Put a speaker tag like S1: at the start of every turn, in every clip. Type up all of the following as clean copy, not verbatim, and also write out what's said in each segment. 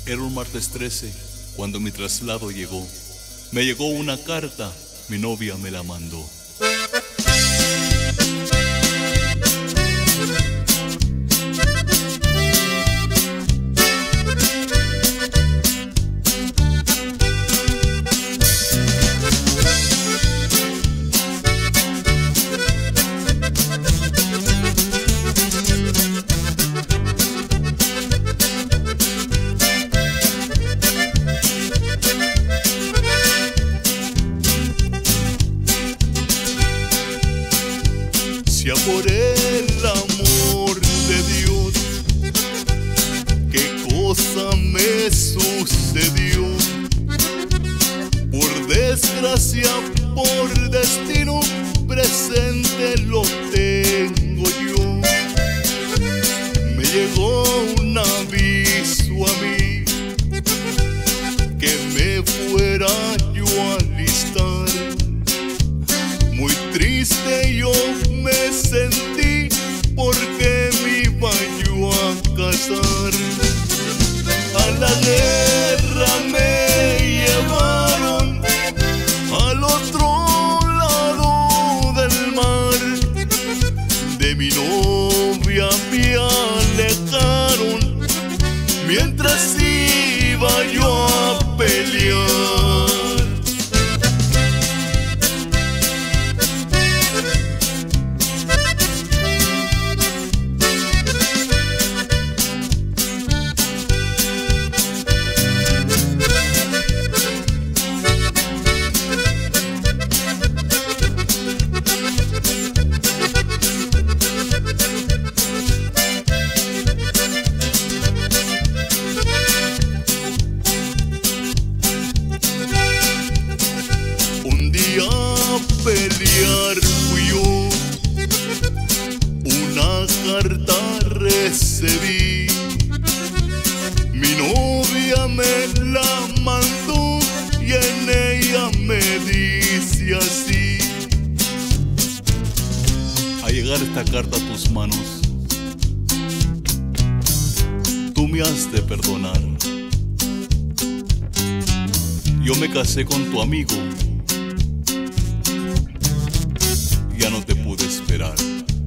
S1: Era un martes 13 cuando mi traslado llegó. Me llegó una carta, mi novia me la mandó. Sea por el amor de Dios, qué cosa me sucedió. Por desgracia, por destino, presente lo tengo yo. Me llegó un aviso a mí, que me fuera yo a alistar. Muy triste yo me sentí, porque me iba yo a casar. A la guerra me llevaron, al otro lado del mar. De mi novia me alejaron, mientras iba yo a pelear. Pelear fui yo, una carta recibí, mi novia me la mandó y en ella me dice así: al llegar esta carta a tus manos, tú me has de perdonar. Yo me casé con tu amigo, ya no te pude esperar.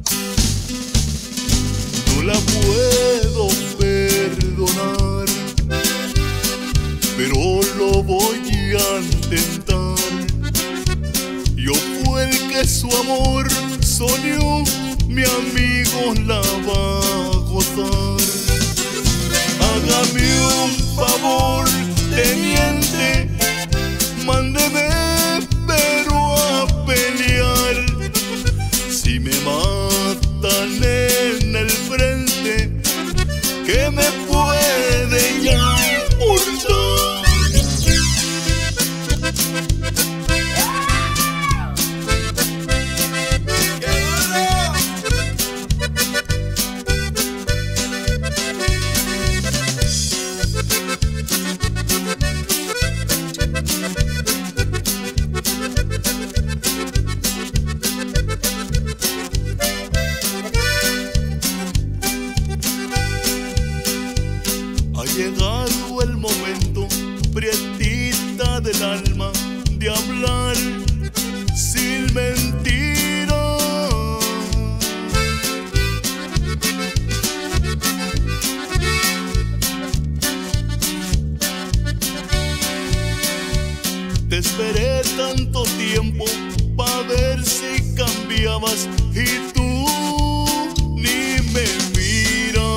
S1: No la puedo perdonar, pero lo voy a intentar. Yo fui el que su amor soñó, mi amigo la va a gozar. Hágame un favor, teniente, mándeme pero a pelear. Si me matan en el frente, ¿qué me puede ya importar? Ha llegado el momento, prietita del alma, de hablar sin mentira. Te esperé tanto tiempo pa' ver si cambiabas y tú ni me miras.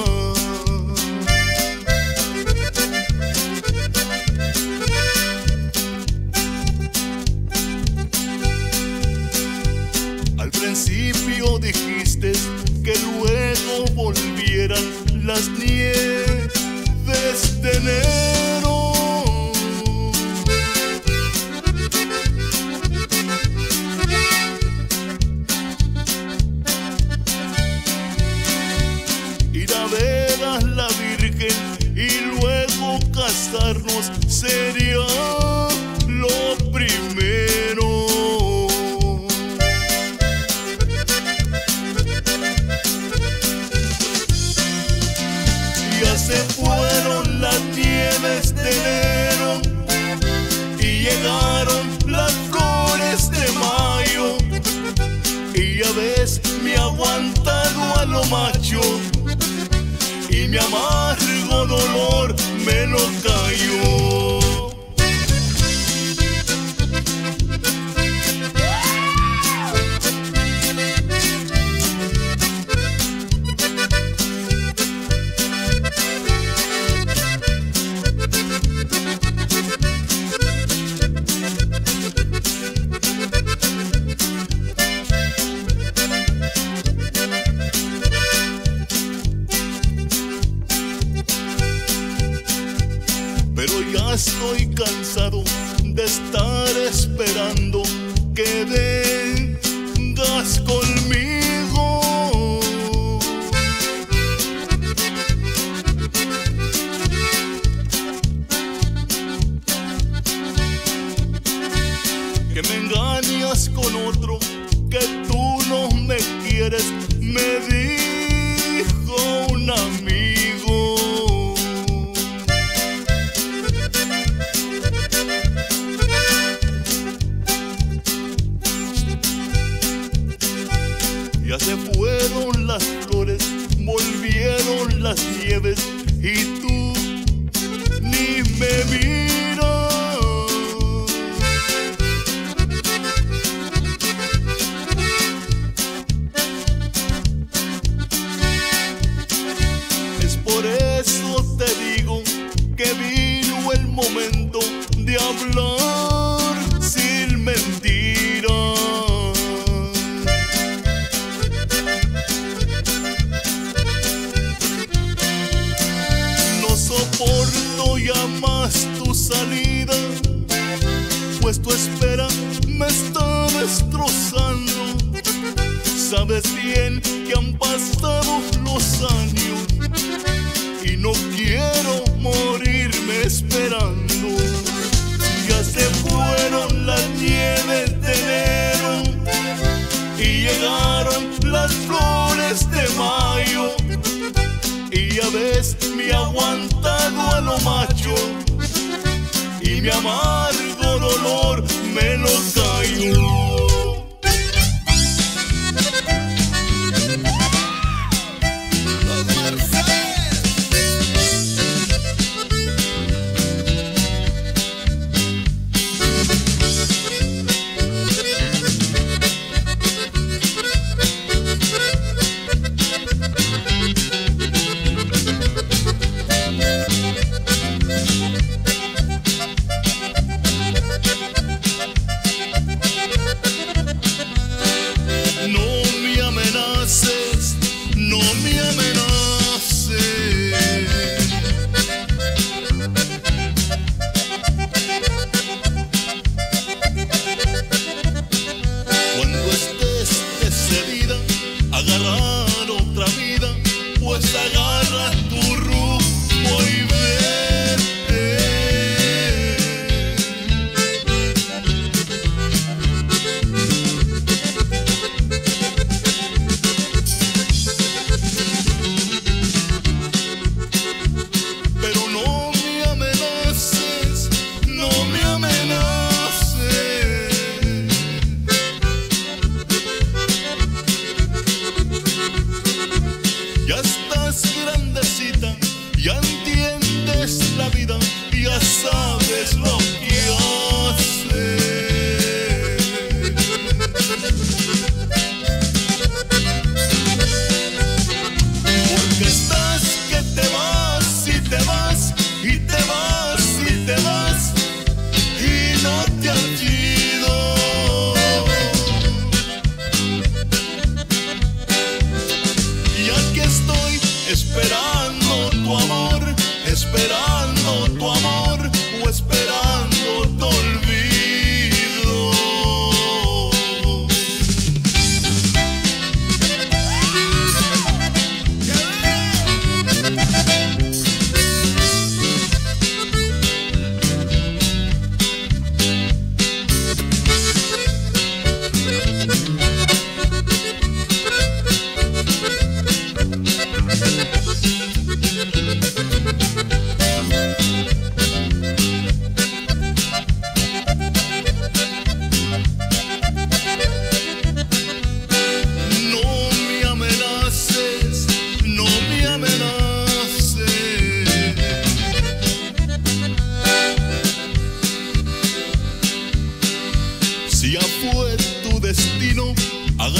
S1: Al principio dijiste que luego volvieran las nieves de enero. Ir a ver a la Virgen y luego casarnos sería lo primero. Ya se fueron las nieves a lo macho y mi amargo dolor me lo cayó. Pero ya estoy cansado de estar esperando que vengas conmigo. Que me engañas con otro, que tú no me quieres, me dijo un amigo. Ya se fueron las flores, volvieron las nieves y tú ni me miras. Es por eso te digo que vino el momento de hablar sin mentiras. No soporto ya más tu salida, pues tu espera me está destrozando. Sabes bien que han pasado los años y no quiero morirme esperando. Ya se fueron las nieves de enero y llegaron las flores de mayo. Y ya ves, me he aguantado a lo macho y mi amargo dolor me lo cayó.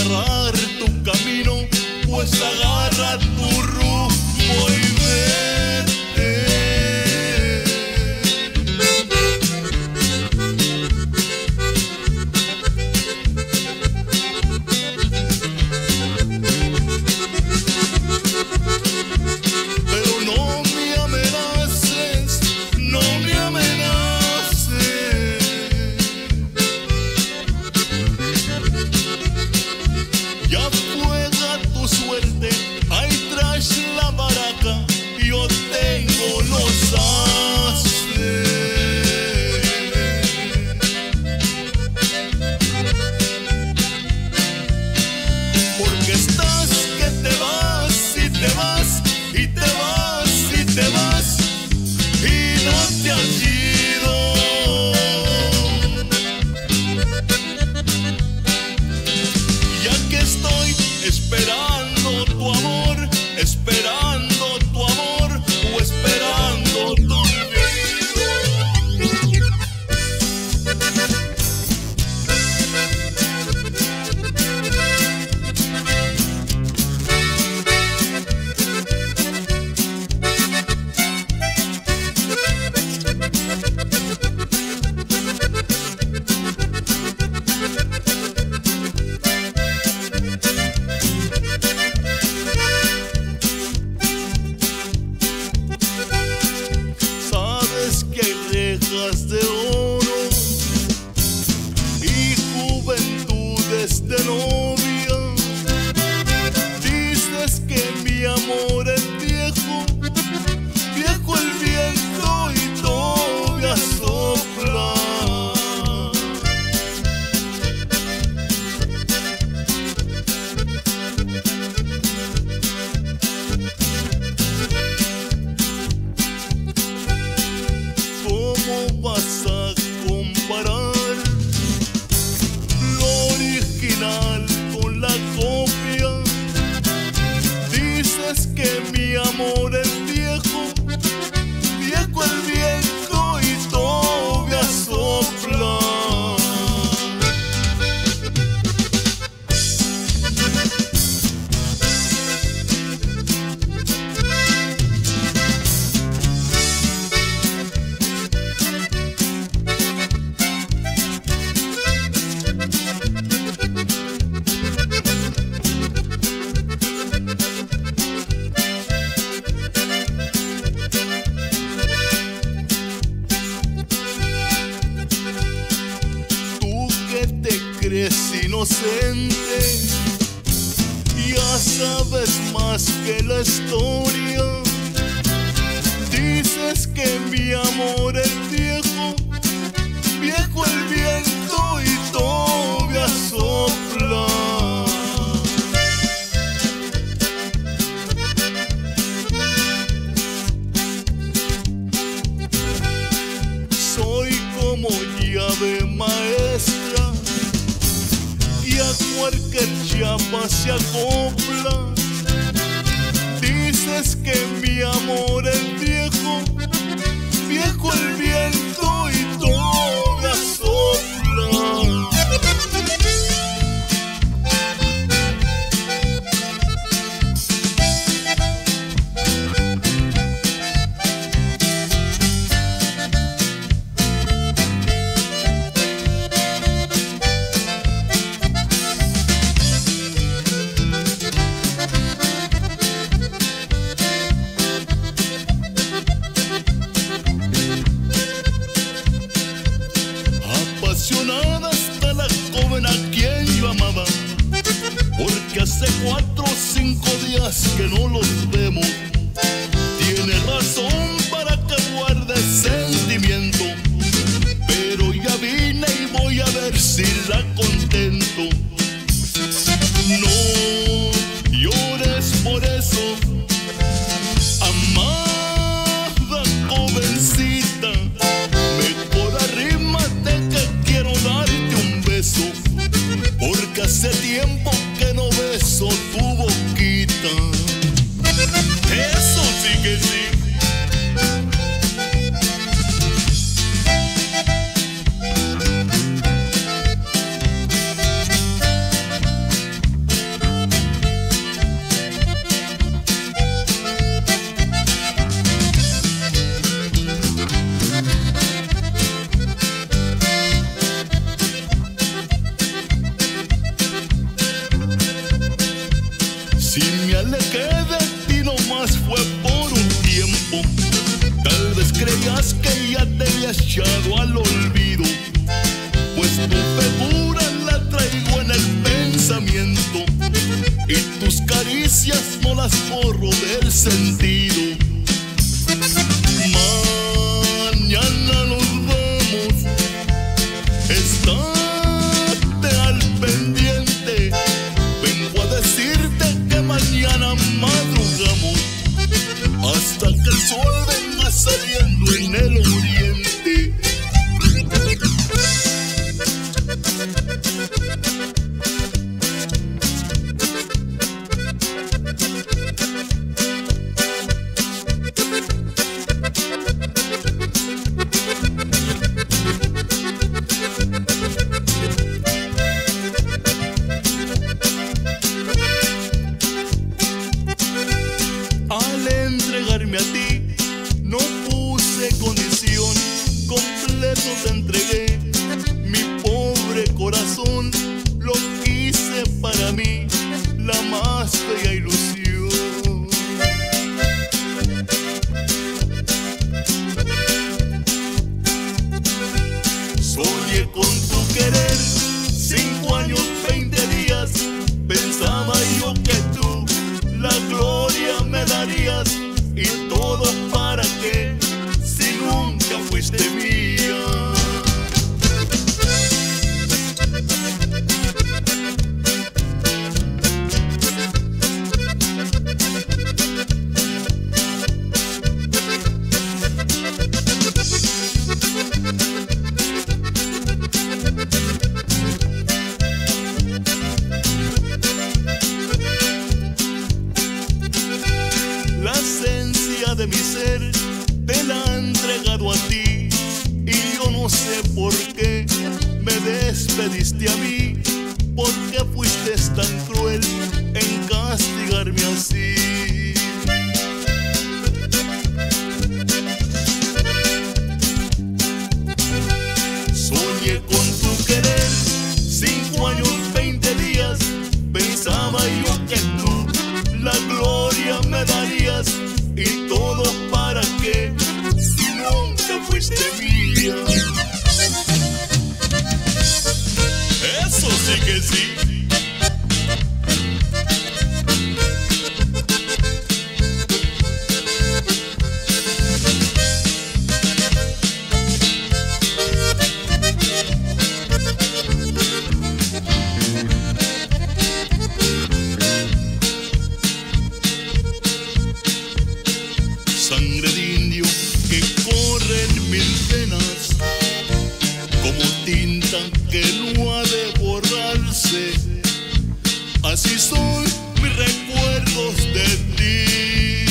S1: agarrar tu camino, pues agarra tu rumbo y vete. Pero no me amenaces, no me amenaces. Ya juega tu suerte, ahí tras la baraca, yo tengo los ases. Porque estás que te vas y te vas y te vas y te vas y no te has ido. Ya que estoy esperando tu amor, esperando tu amor o esperando tu olvido. Sabes que hay rejas de oro y juventudes de novia. Dices que mi amor es viejo, viejo el viento y todavía sopla. ¿Cómo vas a comparar lo original con la copia? Dices que mi amor es viejo, viejo el viento y todavía sopla. Tú que te crees inocente, ya sabes más que la historia. Dices que mi amor es viejo, viejo el viento y todavía sopla. Soy como llave maestra y a cualquier chapa se acopla. Dices que mi amor es viejo, viejo el viento y todavía sopla. Apasionada está la joven a quien yo amaba, porque hace 4 o 5 días que no los vemos. Tiene razón para que guarde sentimiento, pero ya vine y voy a ver si la contento. No llores por eso, amada jovencita, mejor arrímate que quiero darte un beso, porque hace tiempo que no beso tu boquita. Si me alejé de ti nomás fue por un tiempo. Tal vez creías que ya te había echado al olvido, pues tu figura la traigo en el pensamiento y tus caricias no las borro del sentido. Mañana nos vamos, estate al pendiente. Vengo a decirte que mañana madrugamos hasta que el sol venga saliendo en el oriente. Al entregarme a ti no puse condición, completo te entregué mi pobre corazón. Lo quise para mí, la más bella ilusión. Soñé con tu querer, 5 años, 20 días. Pensaba yo que tú la gloria me darías. ¿Y todo para qué? Si nunca fuiste mía. La esencia de mi ser te la he entregado a ti y yo no sé por qué me despediste a mí. ¿Por qué fuiste tan cruel en castigarme así? Soñé con tu querer, 5 años, 20 días. Pensaba yo que tú la gloria me darías. ¿Y todo para qué? Si nunca fuiste mía. Eso sí que sí. Sangre de indio que corre en mis venas, como tinta que no ha de borrarse. Así son mis recuerdos de ti.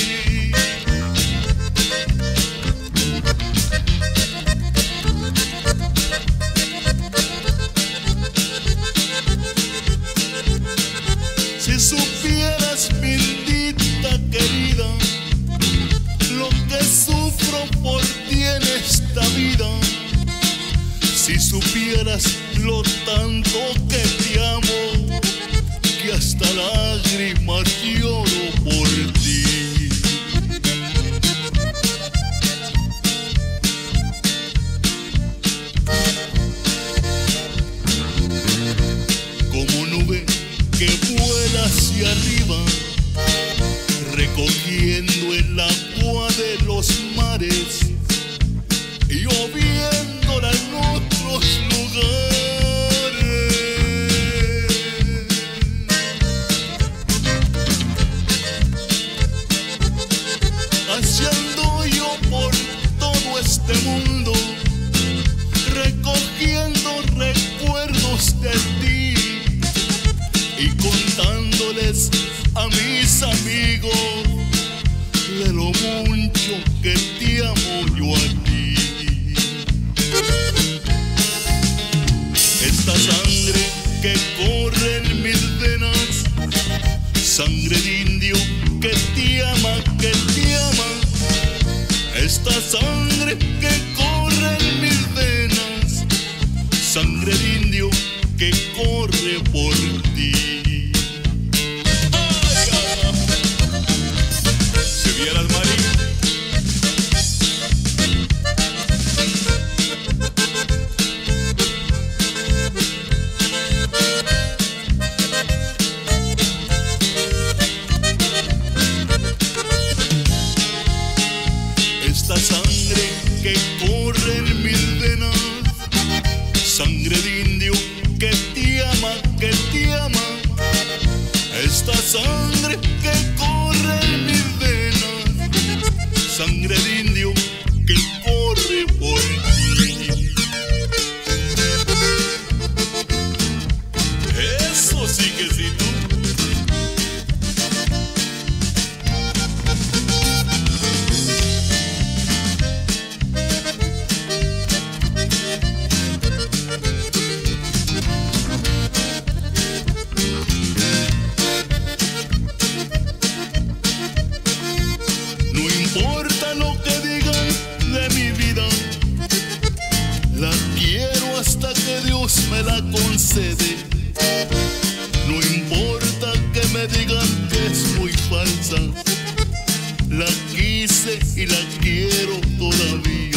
S1: Si supieras, bendita querida, lo que sufro por ti en esta vida. Si supieras lo tanto que te amo, que hasta lágrimas lloro por ti. Como nube que vuela hacia arriba, recogiendo el agua de los mares y lloviéndola en otros lugares. Así ando yo por todo este mundo, recogiendo recuerdos de ti y contándoles a mis amigos de lo mucho que te amo yo a ti. Esta sangre que corre en mis venas, sangre de indio que te ama, que te ama. Esta sangre que corre en mis venas, sangre de indio que corre por ti. Ay, ay, ay. esta sangre que corre en mis venas, sangre de indio que corre por ti. Eso sí que sí, tú. No importa lo que digan de mi vida, la quiero hasta que Dios me la concede. No importa que me digan que es muy falsa, la quise y la quiero todavía.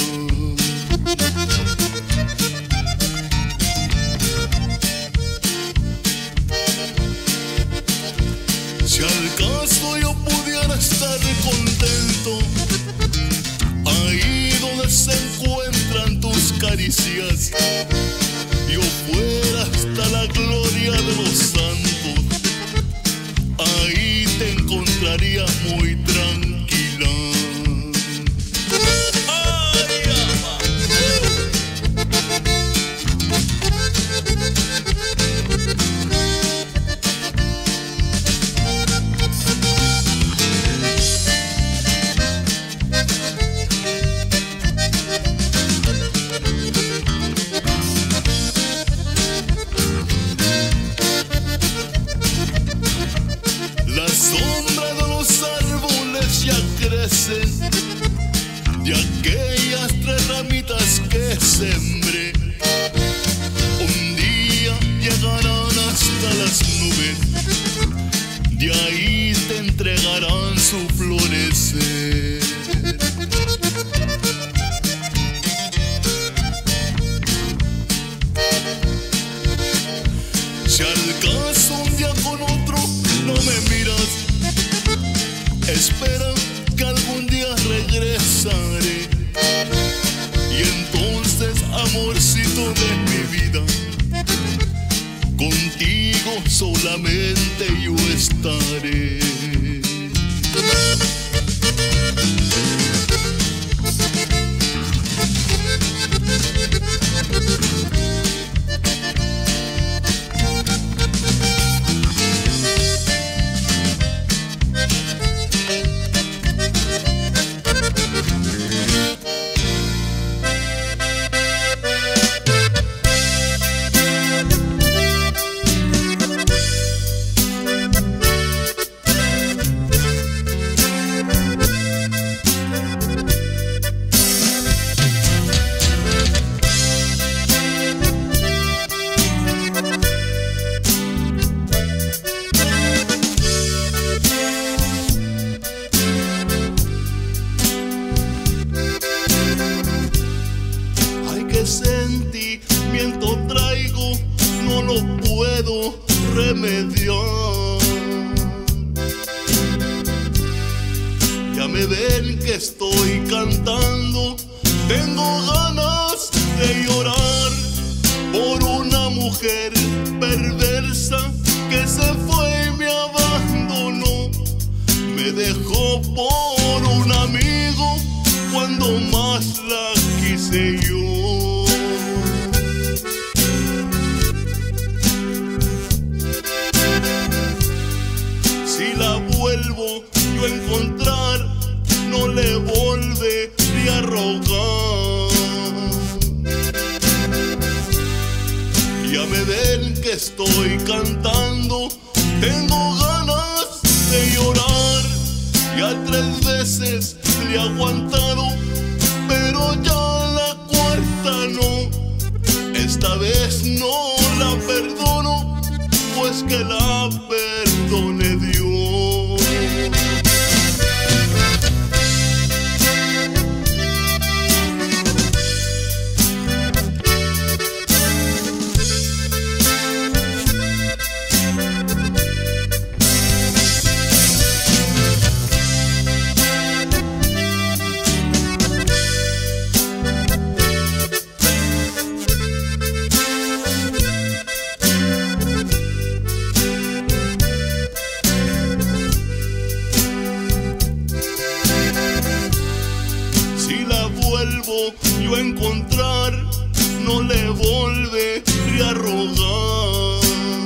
S1: Si al caso yo pudiera estar contento, ahí donde se encuentran tus caricias, yo fuera hasta la gloria de los santos, ahí te encontraría muy tranquila. ¡Ay, ama! La sombra de los árboles ya crecen, de aquellas 3 ramitas que sembré. Un día llegarán hasta las nubes, de ahí te entregarán su florecer. Si al caso un día con otro no me miras, espera que algún día regresaré, y entonces, amorcito de mi vida, contigo solamente yo estaré. Sentimiento traigo, no lo puedo remediar. Ya me ven que estoy cantando, tengo ganas de llorar por una mujer perversa que se fue y me abandonó. Me dejó por un amigo cuando más la quise yo. Si la vuelvo yo a encontrar, no le volveré a rogar. Ya me ven que estoy cantando, tengo ganas de llorar. Ya 3 veces le he aguantado, pero ya la cuarta no. Esta vez no la perdono, pues que la perdone Dios. encontrar, no le volveré a rogar.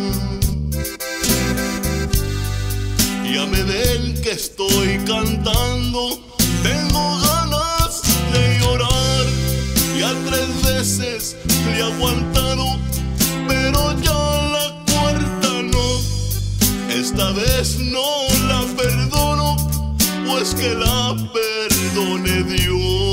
S1: Ya me ven que estoy cantando, tengo ganas de llorar. Ya 3 veces le he aguantado, pero ya la cuarta no. Esta vez no la perdono, pues que la perdone Dios.